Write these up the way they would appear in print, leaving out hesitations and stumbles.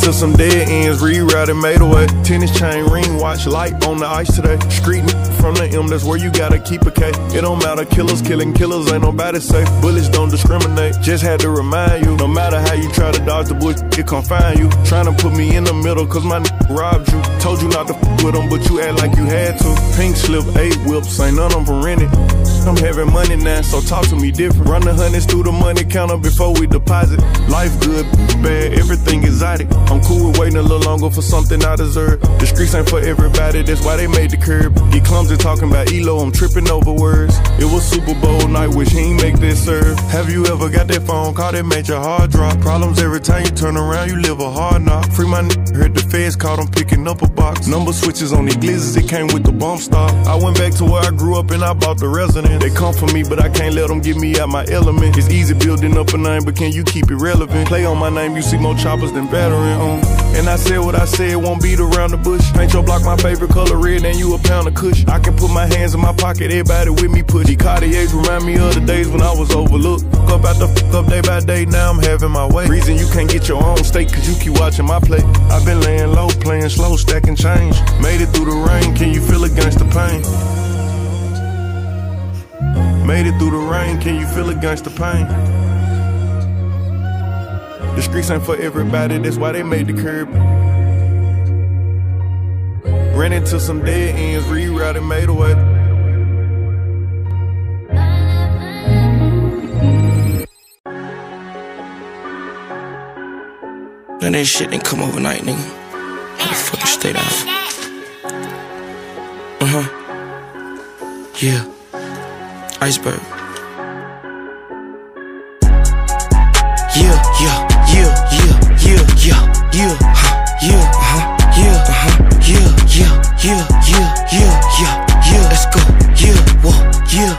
into some dead ends, rerouted, made away. Tennis chain, ring watch, light on the ice today. Street from the M, that's where you gotta keep a K. It don't matter, killers killing killers, ain't nobody safe. Bullets don't discriminate, just had to remind you. No matter how you try to dodge the bush, it confine you. Tryna put me in the middle, cause my robbed you. Told you not to with them, but you act like you had to. Pink slip, 8 whips, ain't none of them rented. I'm having money now, so talk to me different. Run the hundreds through the money counter before we deposit. Life good, bad, everything exotic. I'm cool with waiting a little longer for something I deserve. The streets ain't for everybody, that's why they made the curb. Get clumsy talking about ELO, I'm tripping over words. It was Super Bowl night, wish he ain't make this serve. Have you ever got that phone call that made your heart drop? Problems every time you turn around, you live a hard knock. Free my heard the feds caught him picking up a box. Number switches on the glizzes, it came with the bump stop. I went back to where I grew up and I bought the residence. They come for me, but I can't let them get me out my element. It's easy building up a name, but can you keep it relevant? Play on my name, you see more choppers than veteran. And I said what I said, won't beat around the bush. Paint your block my favorite color, red, and you a pound of kush. I can put my hands in my pocket, everybody with me push. The Cartiers remind me of the days when I was overlooked. Up after up day by day, now I'm having my way. Reason you can't get your own steak, cause you keep watching my play. I've been laying low, playing slow, stacking change. Made it through the rain, can you feel against the pain? Made it through the rain, can you feel against the pain? The streets ain't for everybody, that's why they made the curb. Ran into some dead ends, rerouted, made away. None of this shit didn't come overnight, nigga. How the fuck you stay down? Yeah. Iceberg. Yeah, yeah, yeah, yeah, yeah, yeah, yeah, yeah, yeah, yeah, yeah, yeah, yeah, yeah, let's go. Yeah, whoa, yeah,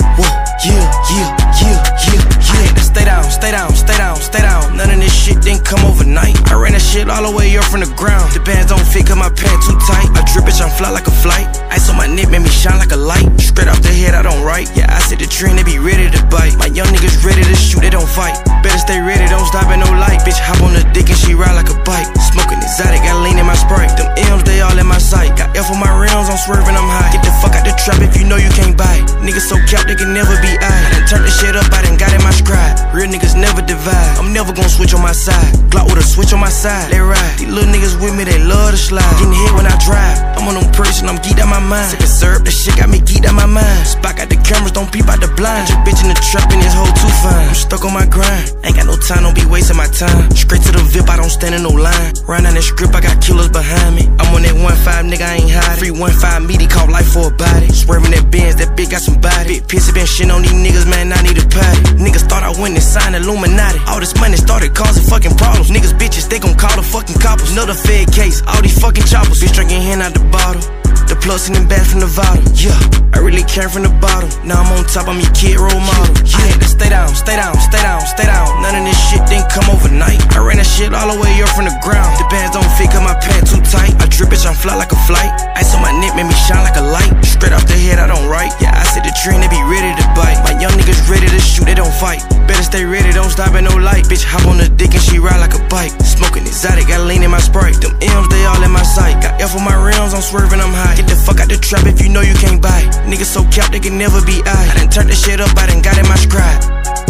yeah, yeah. I had to stay down, stay down, stay down, stay down. None of this shit didn't come overnight. I ran that shit all the way up from the ground. The bands don't fit cause my pants too tight. I drip bitch, I'm fly like a flight. Ice on my neck made me shine like a light. Straight off the head, I don't write. Yeah, I set the trend, they be ready to bite. My young niggas ready to shoot, they don't fight. Better stay ready, don't stop at no light. Bitch, hop on the dick and she ride like a bike. Smoking exotic, got lean in my Sprite. Them M's, they all in my sight. Got F on my rims, I'm swerving, I'm high. Get the fuck out the trap if you know you can't buy. Niggas so capped, they can never be I done turned the shit up, I done got in my scribe. Real niggas never divide. I'm never gon' switch on my side. Glock with a switch on my side, they ride. These little niggas with me, they love to slide. Getting hit when I drive. I'm on them person, I'm geeked out my mind. Sick of syrup, that shit got me geeked out my mind. Spot got the cameras, don't peep out the blind. Your bitch in the trap and this hoe too fine. I'm stuck on my grind, ain't got no time, don't be wasting my time. Straight to the VIP, I don't stand in no line. Round down that script, I got killers behind me. I'm on that 1-5, nigga, I ain't hiding. 3-1-5 meaty, caught life for a body. Swerving that Benz, that bitch got some body. Big pissy been shit on these niggas, man, I need a patty. Niggas thought I went and signed Illuminati. All this money started causing fucking problems. Niggas bitches, they gon' call the fucking coppers. Another Fed case, all these fucking choppers. Bitch drinking hand out the bottle. The plus in the back from the bottle. Yeah, I really came from the bottom. Now I'm on top, I'm your kid role model. I had to stay down, stay down, stay down, stay down. None of this shit didn't come overnight. I ran that shit all the way up from the ground. The bands don't fit cause my pants too tight. I drip bitch, I'm fly like a flight. Ice on my neck made me shine like a light. Straight off the head, I don't write. Yeah, I set the trend, they be ready to bite. My young niggas ready to shoot, they don't fight. Better stay ready, don't stop at no light. Bitch, hop on the dick and she ride like a bike. Smoking exotic, got lean in my Sprite. Them M's, they all in my sight. Got F on my rims, I'm swerving, I'm high. Get the fuck out the trap if you know you can't buy. Niggas so capped, they can never be I done turned the shit up, I done got in my scribe.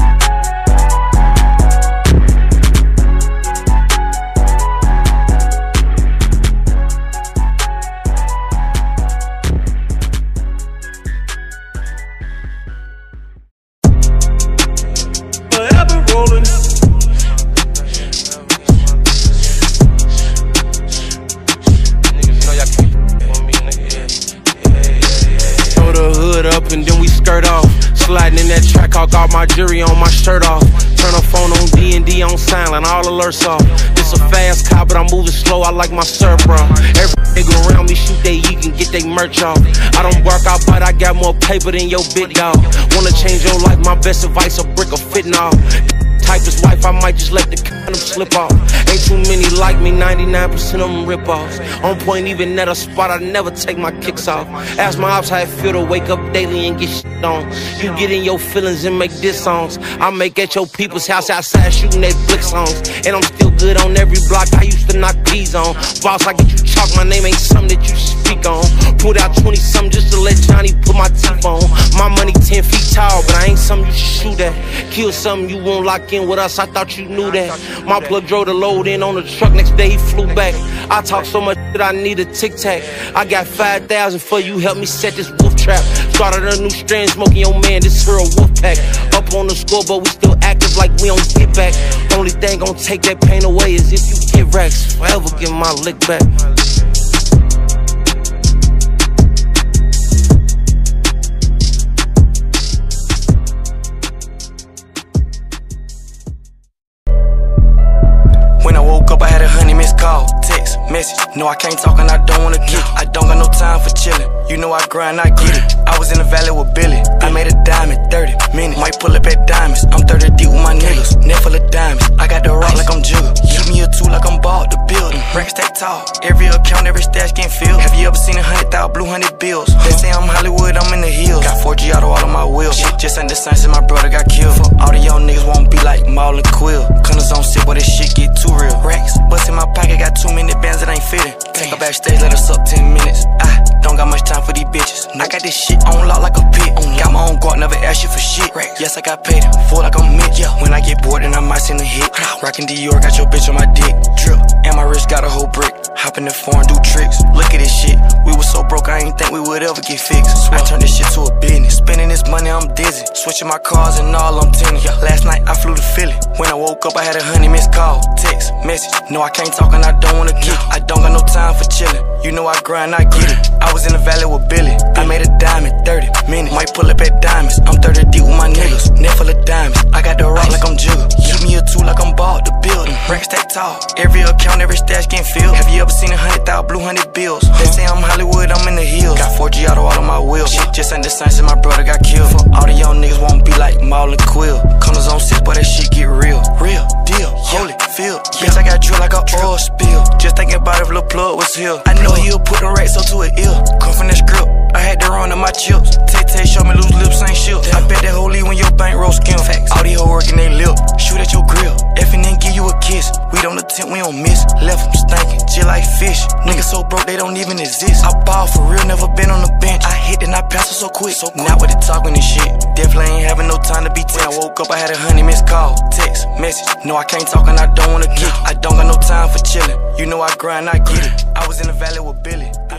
And then we skirt off, sliding in that track, I got my jury on my shirt off. Turn a phone on D&D on silent, all alerts off. This a fast car, but I'm moving slow, I like my surf, bro. Every nigga around me shoot they you can get they merch off. I don't work out, but I got more paper than your big dog. Wanna change your life, my best advice, a brick of fitting off. type is wife, I might just let the condom slip off. Ain't too many like me, 99% of them rip-offs. On point, even at a spot, I never take my kicks off. Ask my ops how it feel to wake up daily and get shit on. You get in your feelings and make diss songs. I make at your people's house outside shooting they blick songs. And I'm still good on every block, I used to knock P's on. Boss, I get you chalk, my name ain't something that you speak on. Put out 20-something just to let Johnny put my teeth on. My money 10 feet tall, but I ain't something you should shoot at. Kill something you won't lock in with us, I thought you knew that. My plug drove the load in on the truck, next day he flew back. I talk so much that I need a tic-tac. I got 5,000 for you, help me set this wolf trap. Started a new strand, smoking your man, this here a wolf pack. Up on the scoreboard, we still active like we don't get back. Only thing gon' take that pain away is if you get racks. Forever get my lick back. When I woke up, I had 100 missed calls, text, message. No, I can't talk and I don't wanna kick. I don't got no time for chillin'. You know I grind, I get it. I was in the valley with Billy. I made a diamond, 30 minutes. Might pull up at diamonds. I'm 30 deep with my niggas. Net full of diamonds. I got the rock like I'm Jugger. Keep me a two like I'm bald, the building. Racks stack tall. Every account, every stash getting filled. Have you ever seen 100,000 blue 100 bills? They say I'm Hollywood, I'm in the hills. Got 4G auto all on my wheels. Shit just ain't the same since my brother got killed. All the young niggas won't be like Maul and Quill. Cunners on sit, but this shit get too real. Racks, bust in my pocket, got too many bands that ain't fitting. Take her backstage, let us up 10 minutes. I don't got much time for these bitches. I got this shit on lock like a pit. Got my own guard, never ask you for shit. Yes, I got paid, full like I'm Mitch. When I get bored, then I might send a hit. Rockin' Dior, got your bitch on my dick. Drip, and my wrist got a whole brick. Hop in the foreign, do tricks. Look at this shit. We was so broke, I ain't think we would ever get fixed. I turned this shit to a business. Spending this money, I'm dizzy. Switching my cars and all, I'm tinted. Last night, I flew to Philly. When I woke up, I had 100 missed calls, text, message. No, I can't talk and I don't wanna kick. I don't got no time for chillin'. You know I grind, I get it. I was in the valley with Billy. I made a diamond, 30 minutes. Might pull up at diamonds. I'm 30 deep with my niggas. Net full of diamonds. I got the rock like I'm Jugger. Keep me a two like I'm bald, the building. Racks stack tall. Every account, every stash getting filled. Have you ever seen 100,000 blue 100 bills? They say I'm Hollywood, I'm in the hills. Got 4G auto all on my wheels. Shit just ain't the same since my brother got killed. All the young niggas won't be like Maul and Quill. Cunners on six, but that shit get real. Real deal, hold it, feel. Bitch, I got drill like a oil spill. Just thinking about if Lil Plug was here. I know he'll put the racks up to an ill. Come from the script, I had to run to my chips. Tay show me loose lips ain't shit. I bet that whole leave when your bankroll skim. All these hoes working they lip. Shoot at your grill. Effing then give you a kiss. We don't attempt, we don't miss. Left them stinking, chill like fish. Niggas so broke they don't even exist. I ball for real, never been on the bench. I hit and I pass it so quick. Not with the talking and shit. Definitely ain't having no time to be text. When I woke up, I had 100 missed calls, text, message. No, I can't talk and I don't wanna kick. I don't got no time for chillin'. You know I grind, I get it. I was in the valley with Billy.